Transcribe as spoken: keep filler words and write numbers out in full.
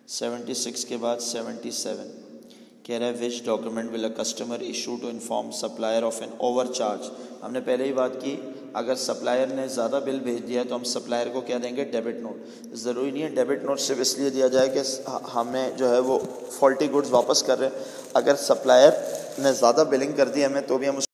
Seventy six के बाद seventy seven कह रहा है which document will a customer issue to inform supplier of an overcharge. हमने पहले ही बात की, अगर सप्लायर ने ज़्यादा बिल भेज दिया तो हम सप्लायर को क्या देंगे, डेबिट नोट। ज़रूरी नहीं है डेबिट नोट सिर्फ इसलिए दिया जाए कि हमें जो है वो फॉल्टी गुड्स वापस कर रहे हैं। अगर सप्लायर ने ज़्यादा बिलिंग कर दी हमें तो भी हम